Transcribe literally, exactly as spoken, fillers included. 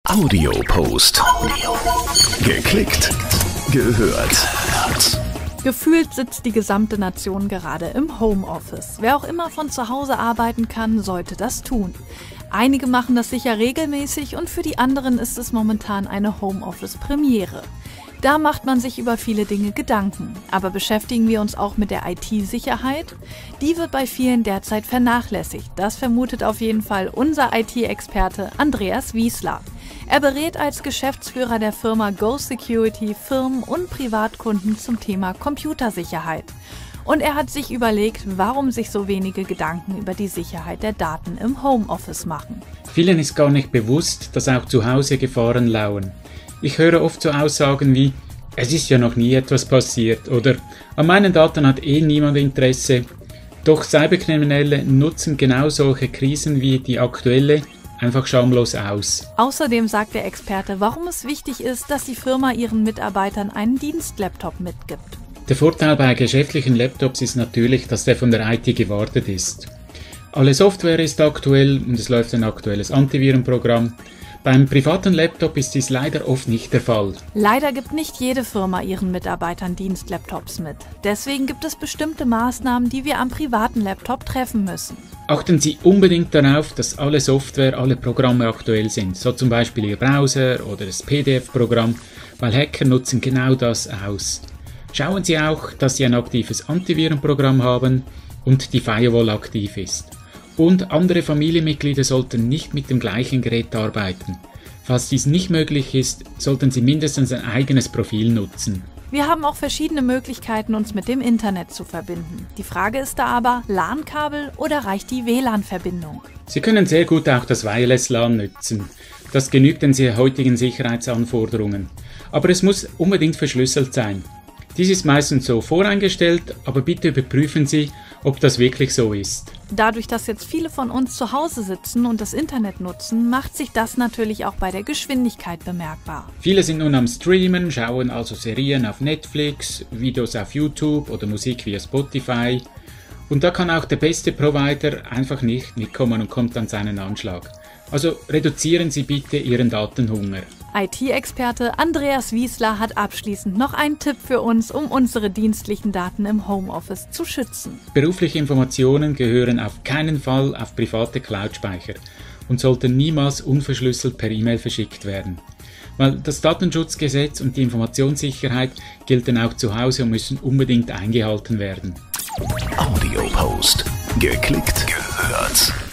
Audiopost. Geklickt, gehört. Gefühlt sitzt die gesamte Nation gerade im Homeoffice. Wer auch immer von zu Hause arbeiten kann, sollte das tun. Einige machen das sicher regelmäßig und für die anderen ist es momentan eine Homeoffice-Premiere. Da macht man sich über viele Dinge Gedanken. Aber beschäftigen wir uns auch mit der I T-Sicherheit? Die wird bei vielen derzeit vernachlässigt. Das vermutet auf jeden Fall unser I T-Experte Andreas Wiesler. Er berät als Geschäftsführer der Firma Go Security Firmen und Privatkunden zum Thema Computersicherheit. Und er hat sich überlegt, warum sich so wenige Gedanken über die Sicherheit der Daten im Homeoffice machen. Vielen ist gar nicht bewusst, dass auch zu Hause Gefahren lauern. Ich höre oft so Aussagen wie, es ist ja noch nie etwas passiert oder an meinen Daten hat eh niemand Interesse. Doch Cyberkriminelle nutzen genau solche Krisen wie die aktuelle einfach schamlos aus. Außerdem sagt der Experte, warum es wichtig ist, dass die Firma ihren Mitarbeitern einen Dienstlaptop mitgibt. Der Vorteil bei geschäftlichen Laptops ist natürlich, dass der von der I T gewartet ist. Alle Software ist aktuell und es läuft ein aktuelles Antivirenprogramm. Beim privaten Laptop ist dies leider oft nicht der Fall. Leider gibt nicht jede Firma ihren Mitarbeitern Dienstlaptops mit. Deswegen gibt es bestimmte Maßnahmen, die wir am privaten Laptop treffen müssen. Achten Sie unbedingt darauf, dass alle Software, alle Programme aktuell sind, so zum Beispiel Ihr Browser oder das P D F-Programm, weil Hacker nutzen genau das aus. Schauen Sie auch, dass Sie ein aktives Antivirenprogramm haben und die Firewall aktiv ist. Und andere Familienmitglieder sollten nicht mit dem gleichen Gerät arbeiten. Falls dies nicht möglich ist, sollten Sie mindestens ein eigenes Profil nutzen. Wir haben auch verschiedene Möglichkeiten, uns mit dem Internet zu verbinden. Die Frage ist da aber, LAN-Kabel oder reicht die W L A N-Verbindung? Sie können sehr gut auch das Wireless LAN nutzen. Das genügt den sehr heutigen Sicherheitsanforderungen. Aber es muss unbedingt verschlüsselt sein. Dies ist meistens so voreingestellt, aber bitte überprüfen Sie, ob das wirklich so ist. Dadurch, dass jetzt viele von uns zu Hause sitzen und das Internet nutzen, macht sich das natürlich auch bei der Geschwindigkeit bemerkbar. Viele sind nun am Streamen, schauen also Serien auf Netflix, Videos auf YouTube oder Musik via Spotify. Und da kann auch der beste Provider einfach nicht mitkommen und kommt an seinen Anschlag. Also reduzieren Sie bitte Ihren Datenhunger. I T-Experte Andreas Wiesler hat abschließend noch einen Tipp für uns, um unsere dienstlichen Daten im Homeoffice zu schützen. Berufliche Informationen gehören auf keinen Fall auf private Cloud-Speicher und sollten niemals unverschlüsselt per E-Mail verschickt werden. Weil das Datenschutzgesetz und die Informationssicherheit gelten auch zu Hause und müssen unbedingt eingehalten werden. Audiopost. Geklickt, gehört.